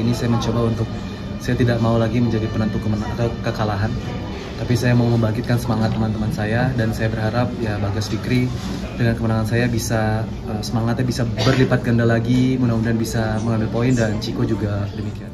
ini saya mencoba untuk saya tidak mau lagi menjadi penentu atau kekalahan, tapi saya mau membangkitkan semangat teman-teman saya, dan saya berharap ya Bagas Fikri dengan kemenangan saya bisa semangatnya bisa berlipat ganda lagi, mudah-mudahan bisa mengambil poin, dan Ciko juga demikian.